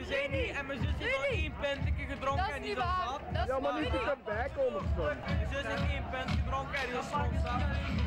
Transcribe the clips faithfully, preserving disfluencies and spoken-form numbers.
we zijn niet en mijn zus heeft al één pintje gedronken en die is al zat. Ja, maar niet te kan bijkomen staan. Mijn zus heeft één pint gedronken en die is al zat.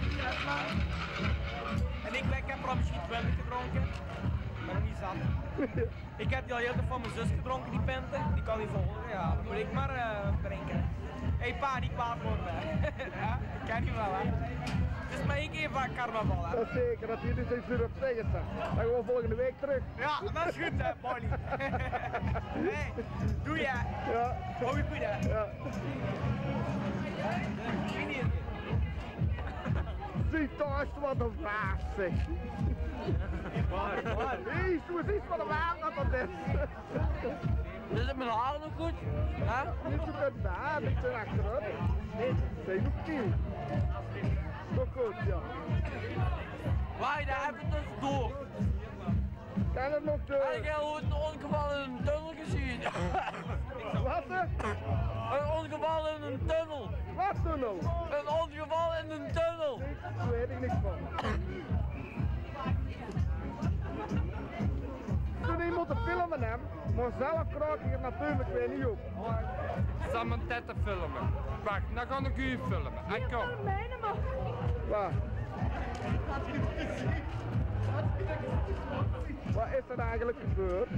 En ik, ik heb er al misschien twintig gedronken, maar nog niet zat. Ik heb die al heel veel van mijn zus gedronken, die pinten. Die kan niet volgen, ja. Dan moet ik maar uh, drinken. Hé hey, pa, niet kwaad worden. Ja, ik ken je wel, hè. Het is maar één keer van carnaval, hè. Dat is zeker, dat je dus iets weer op zeggen staat. Dan gaan we volgende week terug. Ja, dat is goed, hè, Bonnie. Hey, doe je. Ja. Hou je goed, hè. Ja. Zie toch eens wat een waas, zeg. Waar, waar? Hé, doe eens iets wat een waas dat dat is. Is het mijn haar nog goed? Huh? Niet zo goed daar, ik ben achteruit. Zijn nog niet. Nog goed, ja. Waai, daar even tussendoor. Kan het nog de... Heb jij ooit een ongeval in een tunnel gezien? Wat hè? Een ongeval in een tunnel. Wat tunnel? Een ongeval in een tunnel. Daar weet ik niks van. Toen iemand te filmen hem, maar zelf kraak ik het natuurlijk weer niet op. Zal mijn tetten filmen? Wacht, dan ga ik u filmen. En kom. Waar? Wat is er eigenlijk gebeurd?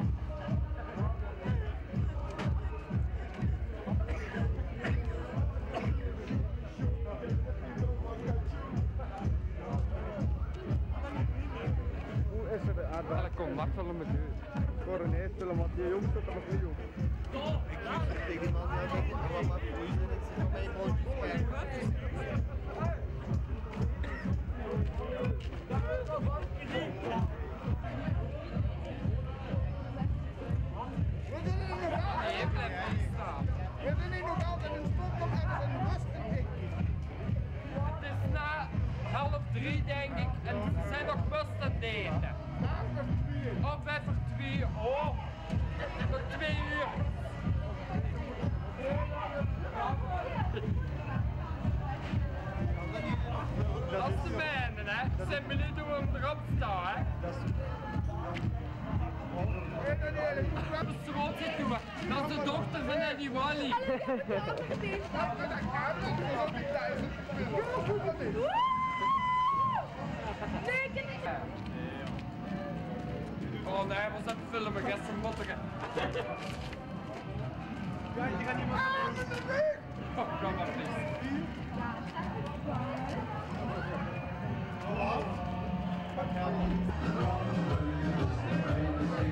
Hoe is er? Ah, Ik kom maar filmen. voor een eerste film, want die jongens zitten er nog niet op. Ik zeg tegen die man, ja, dat is wel maar voor je zin, het is nog mee gewoon Nee, blijf niet staan. We zijn hier nog altijd in stond om ergens een rustig. Het is na half drie denk ik en ze zijn nog best aan het eten. Of even twee, oh, nog twee uur. Dat is de mijne, hè. Ze zijn benieuwd hoe we hem erop staan, hè. Dat is zo zitten we. Dat is de dochter van Eddie Wally. Oh nee, we zijn filmen, gisteren motteren. Ja, die gaat niet meer. Oh, kom maar please. Wat?